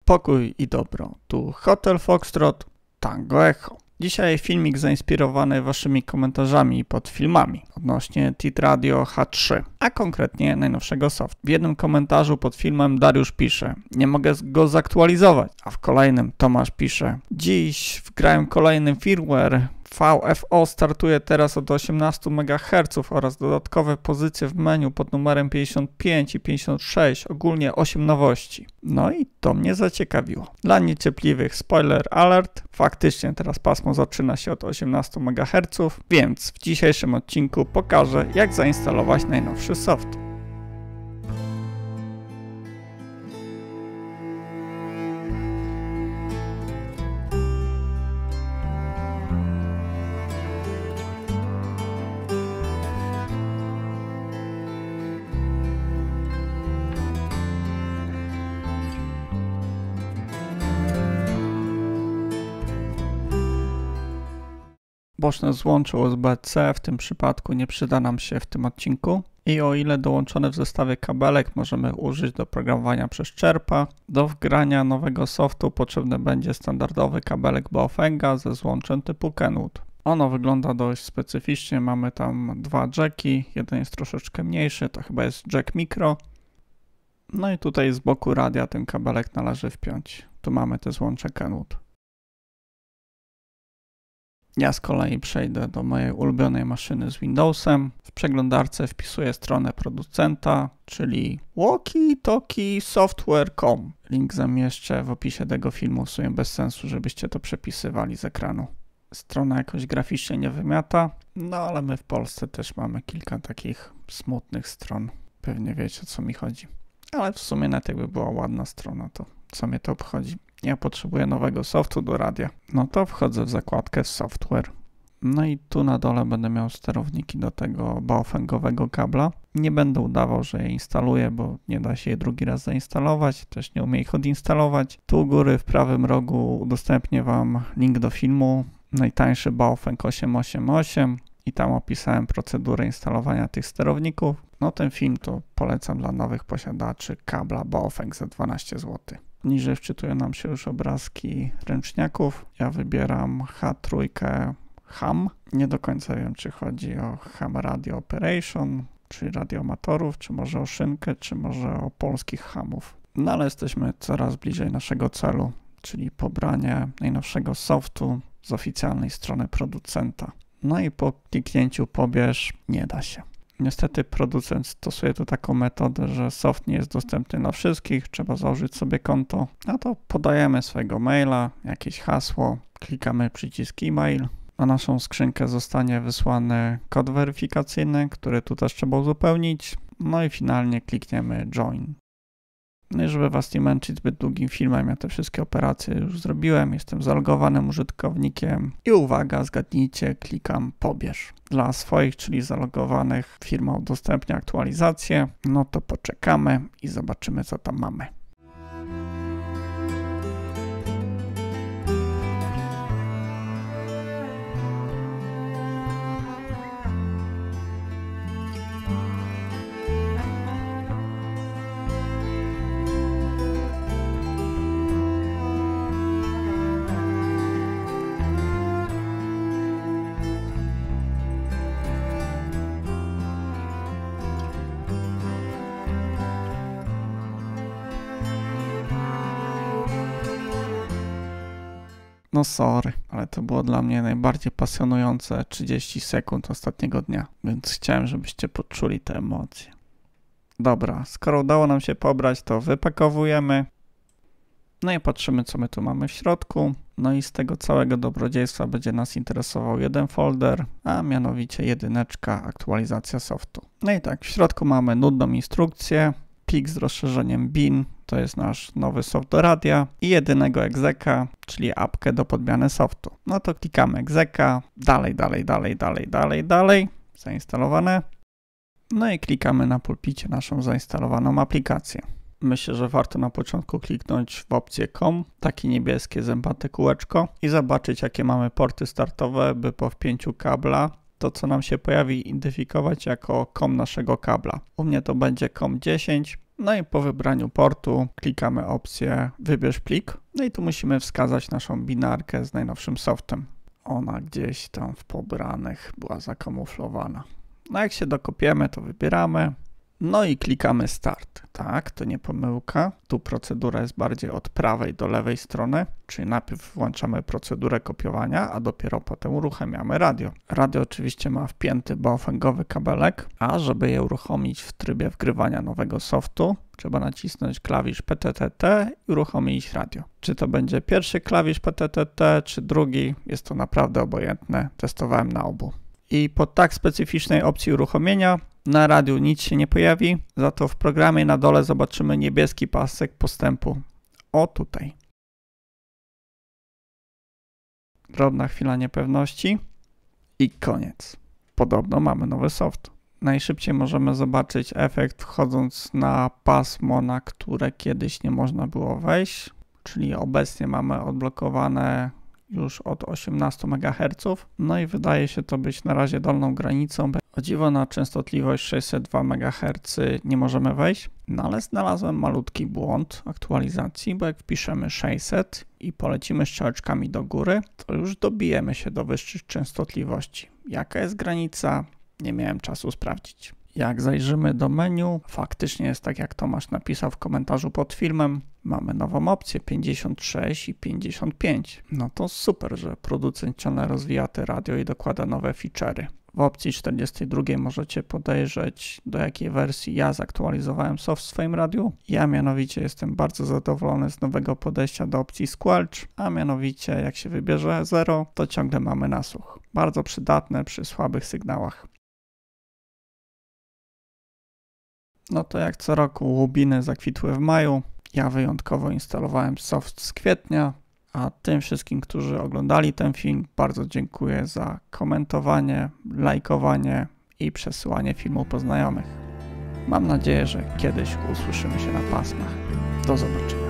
Pokój i dobro. Tu Hotel Foxtrot, Tango Echo. Dzisiaj filmik zainspirowany waszymi komentarzami pod filmami odnośnie TIT Radio H3, a konkretnie najnowszego softu. W jednym komentarzu pod filmem Dariusz pisze: nie mogę go zaktualizować, a w kolejnym Tomasz pisze: dziś wgrałem kolejny firmware. VFO startuje teraz od 18 MHz oraz dodatkowe pozycje w menu pod numerem 55 i 56, ogólnie 8 nowości. No i to mnie zaciekawiło. Dla niecierpliwych spoiler alert, faktycznie teraz pasmo zaczyna się od 18 MHz, więc w dzisiejszym odcinku pokażę, jak zainstalować najnowszy soft. Boczne złącze USB-C w tym przypadku nie przyda nam się w tym odcinku i o ile dołączony w zestawie kabelek możemy użyć do programowania przez czerpa, do wgrania nowego softu potrzebny będzie standardowy kabelek Baofenga ze złączem typu Kenwood. Ono wygląda dość specyficznie, mamy tam dwa jacki, jeden jest troszeczkę mniejszy, to chyba jest jack micro. No i tutaj z boku radia ten kabelek należy wpiąć. Tu mamy te złącze Kenwood. Ja z kolei przejdę do mojej ulubionej maszyny z Windowsem. W przeglądarce wpisuję stronę producenta, czyli walkietalkiesoftware.com. Link zamieszczę w opisie tego filmu, w sumie bez sensu, żebyście to przepisywali z ekranu. Strona jakoś graficznie nie wymiata, no ale my w Polsce też mamy kilka takich smutnych stron. Pewnie wiecie, o co mi chodzi. Ale w sumie nawet jakby była ładna strona, to co mnie to obchodzi. Ja potrzebuję nowego softu do radia. No to wchodzę w zakładkę software. No i tu na dole będę miał sterowniki do tego baofengowego kabla. Nie będę udawał, że je instaluję, bo nie da się je drugi raz zainstalować. Też nie umiem ich odinstalować. Tu u góry w prawym rogu udostępnię wam link do filmu. Najtańszy Baofeng 888 i tam opisałem procedurę instalowania tych sterowników. No ten film to polecam dla nowych posiadaczy kabla Baofeng za 12 zł. Niżej wczytują nam się już obrazki ręczniaków. Ja wybieram H3 ham. Nie do końca wiem, czy chodzi o ham radio operation, czy radioamatorów, czy może o szynkę, czy może o polskich hamów. No ale jesteśmy coraz bliżej naszego celu, czyli pobranie najnowszego softu z oficjalnej strony producenta. No i po kliknięciu pobierz nie da się. Niestety producent stosuje tu taką metodę, że soft nie jest dostępny dla wszystkich, trzeba założyć sobie konto. No to podajemy swojego maila, jakieś hasło, klikamy przycisk e-mail. Na naszą skrzynkę zostanie wysłany kod weryfikacyjny, który tu też trzeba uzupełnić. No i finalnie klikniemy join. No i żeby was nie męczyć zbyt długim filmem, ja te wszystkie operacje już zrobiłem, jestem zalogowanym użytkownikiem i uwaga, zgadnijcie, klikam pobierz. Dla swoich, czyli zalogowanych, firma udostępnia aktualizację, no to poczekamy i zobaczymy, co tam mamy. No sorry, ale to było dla mnie najbardziej pasjonujące 30 sekund ostatniego dnia, więc chciałem, żebyście poczuli te emocje. Dobra, skoro udało nam się pobrać, to wypakowujemy. No i patrzymy, co my tu mamy w środku. No i z tego całego dobrodziejstwa będzie nas interesował jeden folder, a mianowicie jedyneczka aktualizacja softu. No i tak, w środku mamy nudną instrukcję, plik z rozszerzeniem bin. To jest nasz nowy soft do radia i jedynego egzeka, czyli apkę do podmiany softu. No to klikamy egzeka, dalej, zainstalowane. No i klikamy na pulpicie naszą zainstalowaną aplikację. Myślę, że warto na początku kliknąć w opcję COM, takie niebieskie zębate kółeczko i zobaczyć, jakie mamy porty startowe, by po wpięciu kabla to, co nam się pojawi, identyfikować jako COM naszego kabla. U mnie to będzie COM 10. No i po wybraniu portu klikamy opcję wybierz plik. No i tu musimy wskazać naszą binarkę z najnowszym softem. Ona gdzieś tam w pobranych była zakamuflowana. No jak się dokopiemy, to wybieramy. No i klikamy start. Tak, to nie pomyłka. Tu procedura jest bardziej od prawej do lewej strony, czyli najpierw włączamy procedurę kopiowania, a dopiero potem uruchamiamy radio. Radio oczywiście ma wpięty baofengowy kabelek, a żeby je uruchomić w trybie wgrywania nowego softu, trzeba nacisnąć klawisz PTTT i uruchomić radio. Czy to będzie pierwszy klawisz PTTT, czy drugi, jest to naprawdę obojętne. Testowałem na obu. I po tak specyficznej opcji uruchomienia na radiu nic się nie pojawi, za to w programie na dole zobaczymy niebieski pasek postępu. O tutaj. Drobna chwila niepewności i koniec. Podobno mamy nowy soft. Najszybciej możemy zobaczyć efekt wchodząc na pasmo, na które kiedyś nie można było wejść, czyli obecnie mamy odblokowane już od 18 MHz, no i wydaje się to być na razie dolną granicą. O dziwo na częstotliwość 602 MHz nie możemy wejść, no ale znalazłem malutki błąd aktualizacji, bo jak wpiszemy 600 i polecimy strzałeczkami do góry, to już dobijemy się do wyższych częstotliwości. Jaka jest granica? Nie miałem czasu sprawdzić. Jak zajrzymy do menu, faktycznie jest tak jak Tomasz napisał w komentarzu pod filmem. Mamy nową opcję 56 i 55. No to super, że producent ciągle rozwija te radio i dokłada nowe feature'y. W opcji 42 możecie podejrzeć, do jakiej wersji ja zaktualizowałem soft w swoim radiu. Ja mianowicie jestem bardzo zadowolony z nowego podejścia do opcji Squelch, a mianowicie jak się wybierze 0, to ciągle mamy nasłuch. Bardzo przydatne przy słabych sygnałach. No to jak co roku łubiny zakwitły w maju. Ja wyjątkowo instalowałem soft z kwietnia, a tym wszystkim, którzy oglądali ten film, bardzo dziękuję za komentowanie, lajkowanie i przesyłanie filmu po znajomych. Mam nadzieję, że kiedyś usłyszymy się na pasmach. Do zobaczenia.